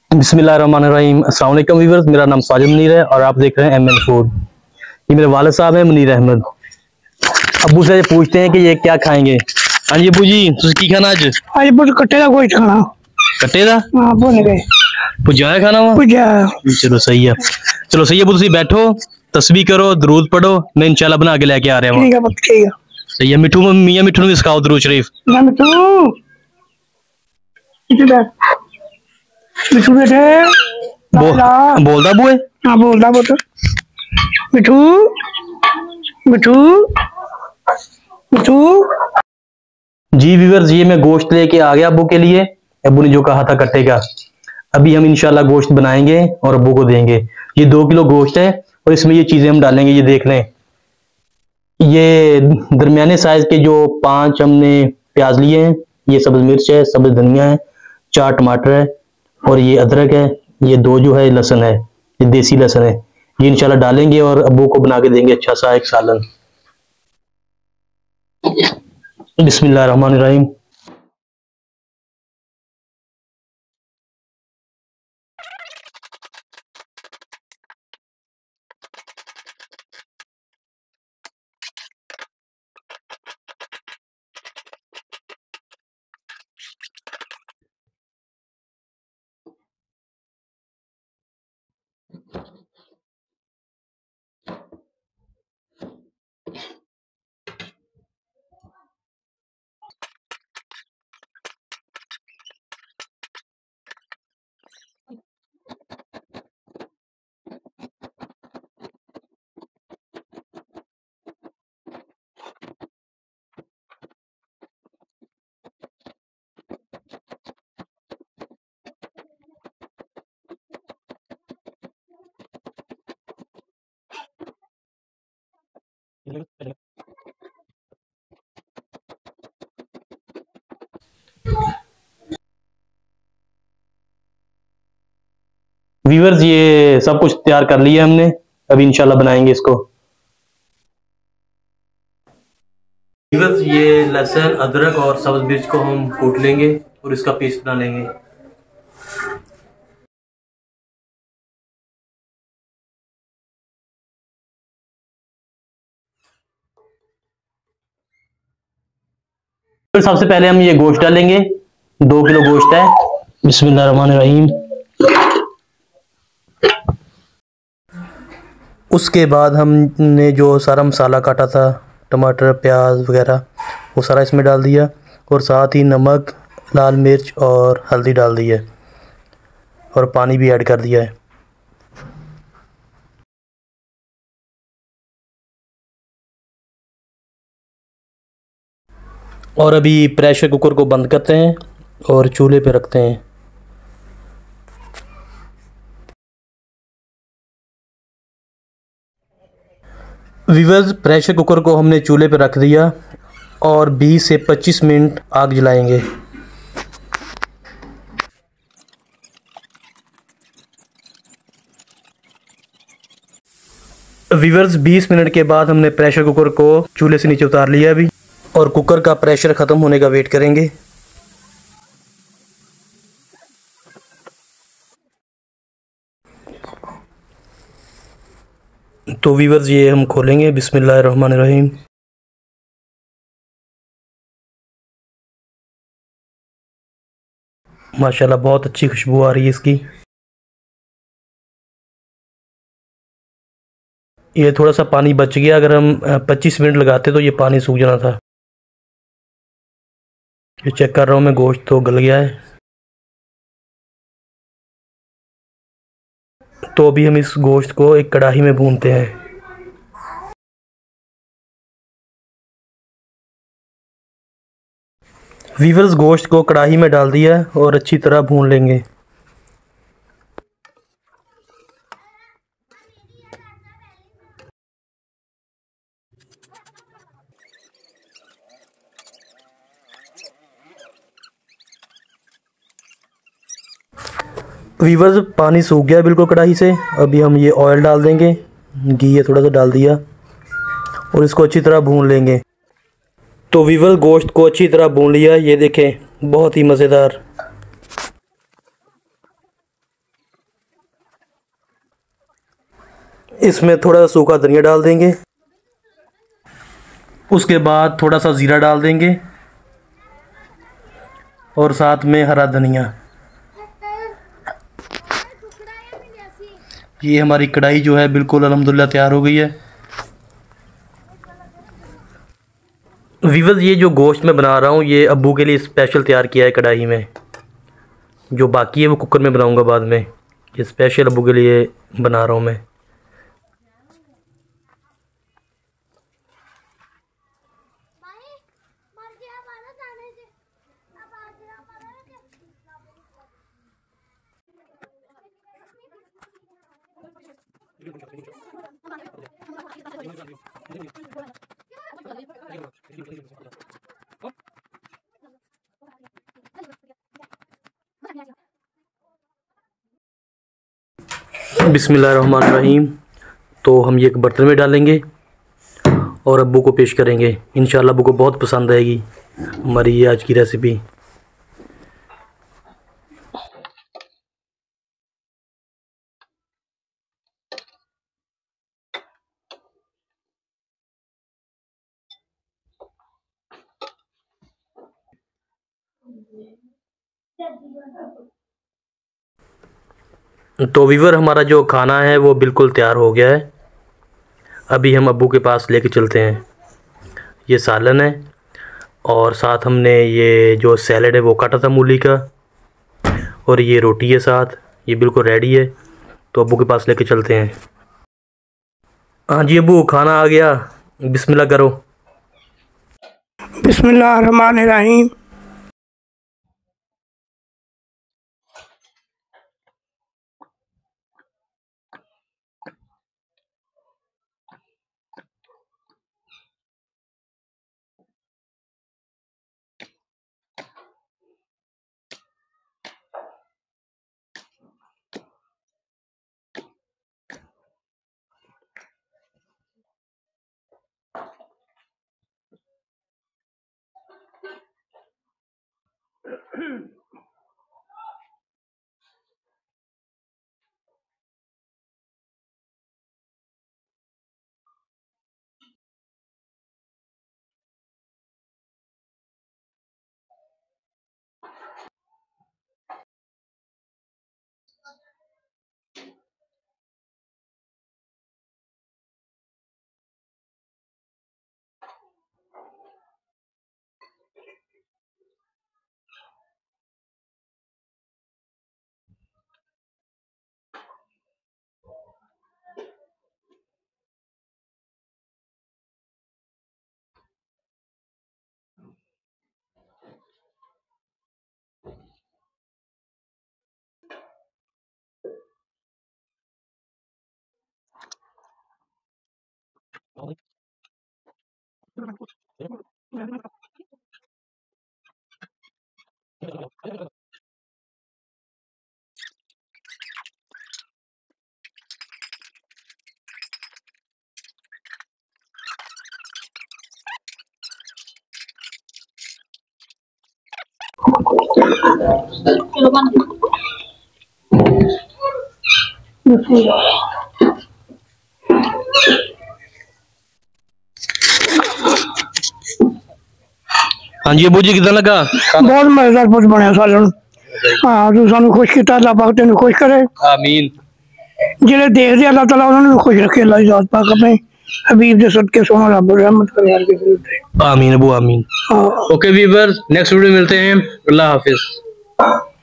बिस्मिल्लाहिर्रहमानिर्रहीम। अस्सलाम वालेकुम व्यूअर्स, मेरा नाम साजिद मुनीर है और आप देख रहे हैं एमएन फूड। ये मेरे वालिद साहब हैं मुनीर अहमद। अब्बू से पूछते हैं कि ये क्या खाएंगे। हाँ जी अब्बू जी, तुझे की खाना अज? अज पुट कट्टे का गोश्त खाना। कट्टे का? हाँ भुन गए। भुजा है खाना? भुजा। चलो सही है, चलो सही है अब्बू, तुम बैठो, तस्बीह करो, दरूद पढ़ो, मैं इंशाल्लाह बना के लेके आ रहा हूँ। ठीक है पुत, ठीक है। सही है। मिठू मियाँ मिठू ने भी सिखाओ दरूद शरीफ। ना मिठू, इधर बैठ। मिठू बेटे बोलदा बुए? हाँ बोलदा पुत। मिठू मिठू मिठू। जी व्यूअर्स, ये मैं गोश्त लेके आ गया अब्बू के लिए। अब्बू ने जो कहा था कट्टे का, अभी हम इंशाल्लाह गोश्त बनाएंगे और अब्बू को देंगे। ये 2 किलो गोश्त है और इसमें ये चीजें हम डालेंगे। ये देख लें, ये दरमियाने साइज के जो 5 हमने प्याज लिए हैं, ये सब्ज मिर्च है, सब्ज धनिया है, 4 टमाटर है और ये अदरक है, ये 2 जो है लहसुन है, ये देसी लहसुन है। ये इंशाल्लाह डालेंगे और अब्बू को बना के देंगे अच्छा सा एक सालन। बिस्मिल्लाहिर्रहमानिर्रहीम। व्यूअर्स, ये सब कुछ तैयार कर लिया हमने, अभी इंशाल्लाह बनाएंगे इसको। व्यूअर्स, ये लहसुन, अदरक और सब्ज मिर्च को हम कूट लेंगे और इसका पेस्ट बना लेंगे। फिर सबसे पहले हम ये गोश्त डालेंगे, 2 किलो गोश्त है। बिस्मिल्लाहिर्रहमानिर्रहीम। उसके बाद हमने जो सारा मसाला काटा था, टमाटर प्याज वगैरह, वो सारा इसमें डाल दिया और साथ ही नमक, लाल मिर्च और हल्दी डाल दी है और पानी भी ऐड कर दिया है। और अभी प्रेशर कुकर को बंद करते हैं और चूल्हे पे रखते हैं। व्यूअर्स, प्रेशर कुकर को हमने चूल्हे पे रख दिया और 20 से 25 मिनट आग जलाएंगे। व्यूअर्स, 20 मिनट के बाद हमने प्रेशर कुकर को चूल्हे से नीचे उतार लिया अभी, और कुकर का प्रेशर ख़त्म होने का वेट करेंगे। तो व्यूअर्स, ये हम खोलेंगे। बिस्मिल्लाहिर्रहमानिर्रहीम। माशाल्लाह बहुत अच्छी खुशबू आ रही है इसकी। ये थोड़ा सा पानी बच गया, अगर हम 25 मिनट लगाते तो ये पानी सूख जाना था। ये चेक कर रहा हूँ मैं, गोश्त तो गल गया है। तो अभी हम इस गोश्त को एक कढ़ाई में भूनते हैं। व्यूअर्स, गोश्त को कढ़ाई में डाल दिया और अच्छी तरह भून लेंगे। व्यूअर्स, पानी सूख गया बिल्कुल कढ़ाई से। अभी हम ये ऑयल डाल देंगे, घी है थोड़ा सा डाल दिया और इसको अच्छी तरह भून लेंगे। तो व्यूअर्स, गोश्त को अच्छी तरह भून लिया, ये देखें बहुत ही मज़ेदार। इसमें थोड़ा सूखा धनिया डाल देंगे। उसके बाद थोड़ा सा ज़ीरा डाल देंगे और साथ में हरा धनिया। ये हमारी कढ़ाई जो है बिल्कुल अल्हम्दुलिल्लाह तैयार हो गई है। वीवर्स, ये जो गोश्त मैं बना रहा हूँ ये अब्बू के लिए स्पेशल तैयार किया है कढ़ाई में। जो बाकी है वो कुकर में बनाऊँगा बाद में। ये स्पेशल अब्बू के लिए बना रहा हूँ मैं। बिस्मिल्लाहिर्रहमानिर्रहीम। तो हम ये एक बर्तन में डालेंगे और अब्बू को पेश करेंगे। इंशाल्लाह अब्बू को बहुत पसंद आएगी हमारी ये आज की रेसिपी। तो वीवर, हमारा जो खाना है वो बिल्कुल तैयार हो गया है। अभी हम अब्बू के पास लेके चलते हैं। ये सालन है और साथ हमने ये जो सैलड है वो काटा था मूली का, और ये रोटी है साथ। ये बिल्कुल रेडी है, तो अब्बू के पास लेके चलते हैं। हाँ जी अब्बू, खाना आ गया, बिस्मिल्लाह करो। बिस्मिल्लाहिर्रहमानिर्रहीम। हाँ जी अब्बू जी, कितना लगा? बहुत मजेदार कुछ बनया सालन। हाँ, तू सानू खुश किया, अल्लाह पाक तेन खुश करे। आमीन। जिले देखते अल्लाह ताला उन्होंने भी खुश रखे। अल्लाह ज़ात पाक अपने हबीब के सदके सोना रब रहमत करे यार के। आमीन अब्बू, आमीन। हाँ। ओके वीवर, नेक्स्ट वीडियो मिलते हैं। अल्लाह हाफिज।